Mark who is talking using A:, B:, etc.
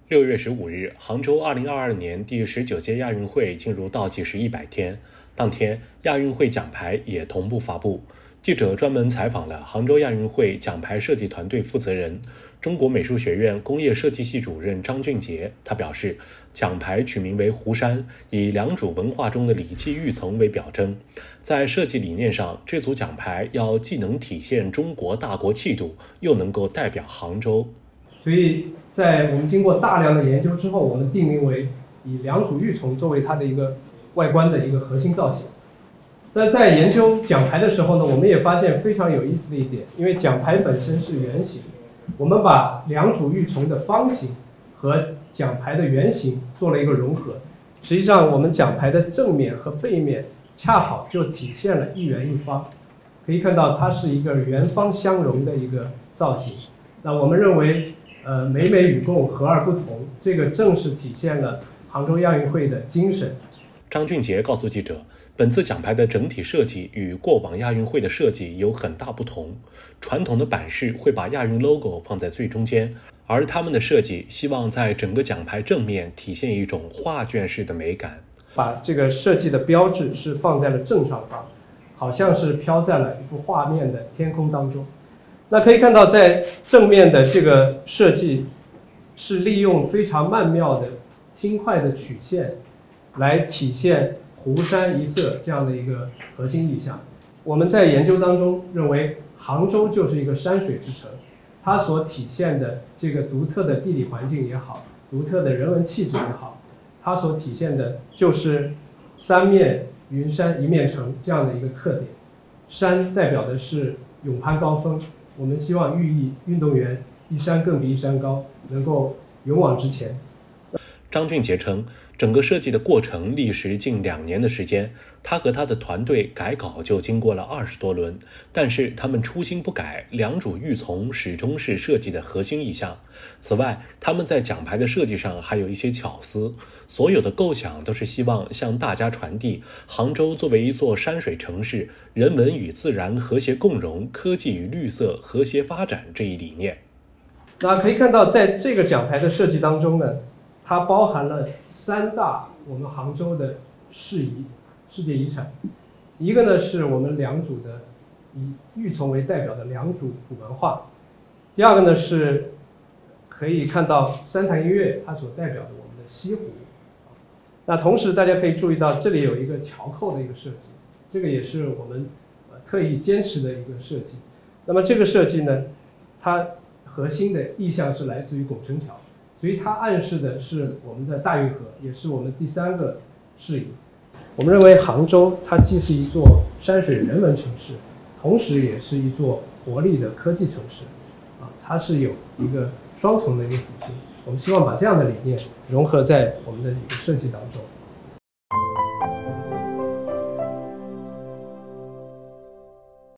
A: 6月15日，杭州2022年第19届亚运会进入倒计时100天。当天，亚运会奖牌也同步发布。记者专门采访了杭州亚运会奖牌设计团队负责人、中国美术学院工业设计系主任张俊杰。他表示，奖牌取名为湖山，以良渚文化中的礼器玉琮为表征。在设计理念上，这组奖牌要既能体现中国大国气度，又能够代表杭州。
B: 所以在我们经过大量的研究之后，我们定名为以良渚玉琮作为它的一个外观的一个核心造型。但在研究奖牌的时候呢，我们也发现非常有意思的一点，因为奖牌本身是圆形，我们把良渚玉琮的方形和奖牌的圆形做了一个融合。实际上，我们奖牌的正面和背面恰好就体现了一圆一方，可以看到它是一个圆方相融的一个造型。那我们认为，美美与共，和而不同，这个正是体现了杭州亚运会的精神。
A: 张俊杰告诉记者，本次奖牌的整体设计与过往亚运会的设计有很大不同。传统的版式会把亚运 logo 放在最中间，而他们的设计希望在整个奖牌正面体现一种画卷式的美感。
B: 把这个设计的标志是放在了正上方，好像是飘在了一幅画面的天空当中。那可以看到，在正面的这个设计是利用非常曼妙的轻快的曲线来体现湖山一色这样的一个核心意象。我们在研究当中认为，杭州就是一个山水之城，它所体现的这个独特的地理环境也好，独特的人文气质也好，它所体现的就是三面云山一面城这样的一个特点。山代表的是勇攀高峰，我们希望寓意运动员一山更比一山高，能够勇往直前。
A: 张俊杰称，整个设计的过程历时近2年的时间，他和他的团队改稿就经过了20多轮，但是他们初心不改，良渚玉琮始终是设计的核心意象。此外，他们在奖牌的设计上还有一些巧思，所有的构想都是希望向大家传递杭州作为一座山水城市，人文与自然和谐共融，科技与绿色和谐发展这一理念。
B: 那可以看到，在这个奖牌的设计当中呢，它包含了3大我们杭州的世界遗产。一个呢是我们良渚的以玉琮为代表的良渚古文化，第二个呢是可以看到三潭印月它所代表的我们的西湖。那同时大家可以注意到，这里有一个桥扣的一个设计，这个也是我们特意坚持的一个设计。那么这个设计呢，它核心的意象是来自于拱辰桥，所以它暗示的是我们的大运河，也是我们第3个视野。我们认为杭州它既是一座山水人文城市，同时也是一座活力的科技城市，它是有一个双重的一个属性。我们希望把这样的理念融合在我们的一个设计当中。